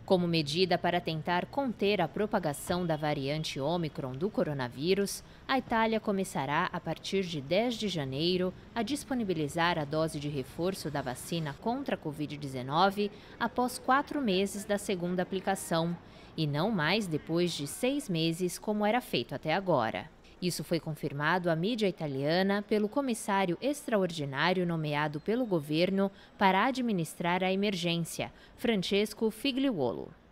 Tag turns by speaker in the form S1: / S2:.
S1: Como medida para tentar conter a propagação da variante Ômicron do coronavírus, a Itália começará, a partir de 10 de janeiro, a disponibilizar a dose de reforço da vacina contra a Covid-19 após 4 meses da segunda aplicação, e não mais depois de 6 meses, como era feito até agora. Isso foi confirmado à mídia italiana pelo comissário extraordinário nomeado pelo governo para administrar a emergência, Francesco Figliuolo.